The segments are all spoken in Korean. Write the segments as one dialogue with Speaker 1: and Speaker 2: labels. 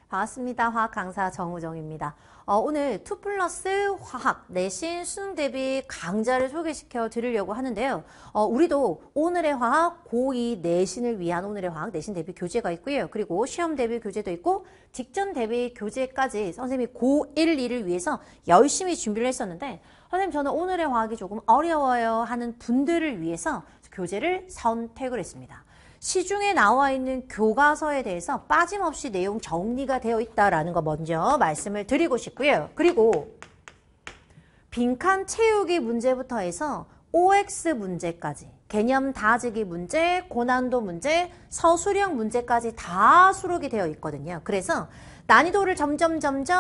Speaker 1: 반갑습니다. 화학 강사 정우정입니다. 오늘 2+ 화학 내신 수능 대비 강좌를 소개시켜 드리려고 하는데요. 우리도 오늘의 화학 고2 내신을 위한 오늘의 화학 내신 대비 교재가 있고요. 그리고 시험 대비 교재도 있고 직전 대비 교재까지 선생님이 고1, 2를 위해서 열심히 준비를 했었는데 선생님 저는 오늘의 화학이 조금 어려워요 하는 분들을 위해서 교재를 선택을 했습니다. 시중에 나와 있는 교과서에 대해서 빠짐없이 내용 정리가 되어 있다는 거 먼저 말씀을 드리고 싶고요. 그리고 빈칸 채우기 문제부터 해서 OX 문제까지 개념 다지기 문제, 고난도 문제, 서술형 문제까지 다 수록이 되어 있거든요. 그래서 난이도를 점점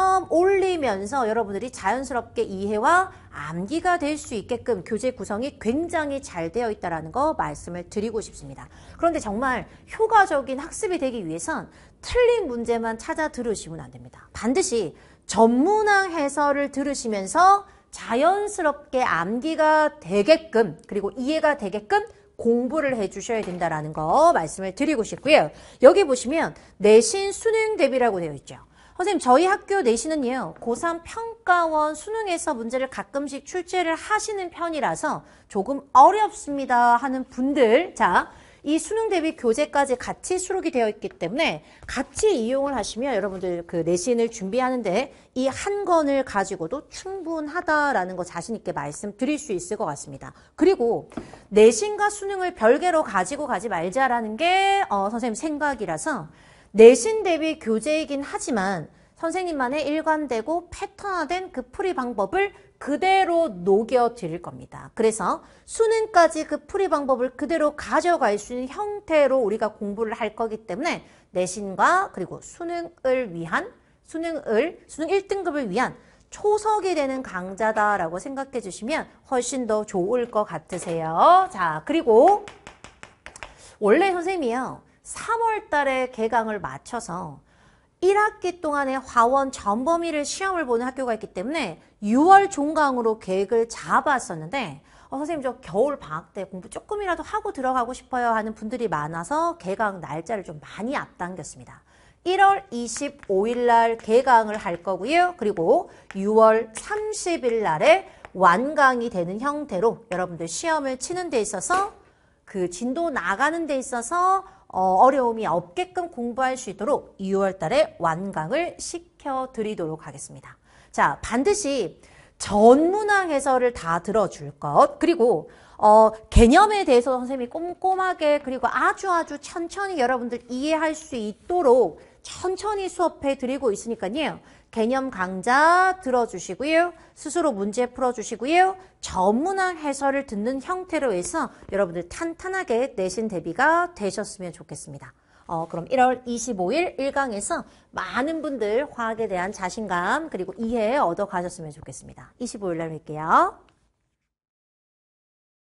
Speaker 1: 올리면서 여러분들이 자연스럽게 이해와 암기가 될 수 있게끔 교재 구성이 굉장히 잘 되어 있다는 거 말씀을 드리고 싶습니다. 그런데 정말 효과적인 학습이 되기 위해선 틀린 문제만 찾아 들으시면 안 됩니다. 반드시 전문항 해설을 들으시면서 자연스럽게 암기가 되게끔 그리고 이해가 되게끔 공부를 해주셔야 된다는 거 말씀을 드리고 싶고요. 여기 보시면 내신 수능 대비라고 되어 있죠. 선생님 저희 학교 내신은요. 고3 평가원 수능에서 문제를 가끔씩 출제를 하시는 편이라서 조금 어렵습니다 하는 분들 자, 이 수능 대비 교재까지 같이 수록이 되어 있기 때문에 같이 이용을 하시면 여러분들 그 내신을 준비하는데 이 한 권을 가지고도 충분하다라는 거 자신 있게 말씀드릴 수 있을 것 같습니다. 그리고 내신과 수능을 별개로 가지고 가지 말자라는 게 선생님 생각이라서 내신 대비 교재이긴 하지만 선생님만의 일관되고 패턴화된 그 풀이 방법을 그대로 녹여 드릴 겁니다. 그래서 수능까지 그 풀이 방법을 그대로 가져갈 수 있는 형태로 우리가 공부를 할 거기 때문에 내신과 그리고 수능을 위한 수능 1등급을 위한 초석이 되는 강좌다라고 생각해 주시면 훨씬 더 좋을 것 같으세요. 자, 그리고 원래 선생님이요. 3월 달에 개강을 마쳐서 1학기 동안에 화원 전범위를 시험을 보는 학교가 있기 때문에 6월 종강으로 계획을 잡았었는데 선생님 저 겨울 방학 때 공부 조금이라도 하고 들어가고 싶어요 하는 분들이 많아서 개강 날짜를 좀 많이 앞당겼습니다. 1월 25일 날 개강을 할 거고요. 그리고 6월 30일 날에 완강이 되는 형태로 여러분들 시험을 치는 데 있어서 그 진도 나가는 데 있어서 어려움이 없게끔 공부할 수 있도록 6월 달에 완강을 시켜드리도록 하겠습니다. 자, 반드시 전문항 해설을 다 들어줄 것 그리고 개념에 대해서 선생님이 꼼꼼하게 그리고 아주 천천히 여러분들 이해할 수 있도록 천천히 수업해 드리고 있으니까요. 개념 강좌 들어주시고요. 스스로 문제 풀어주시고요. 전문항 해설을 듣는 형태로 해서 여러분들 탄탄하게 내신 대비가 되셨으면 좋겠습니다. 그럼 1월 25일 1강에서 많은 분들 화학에 대한 자신감 그리고 이해 얻어 가셨으면 좋겠습니다. 25일 날 뵐게요.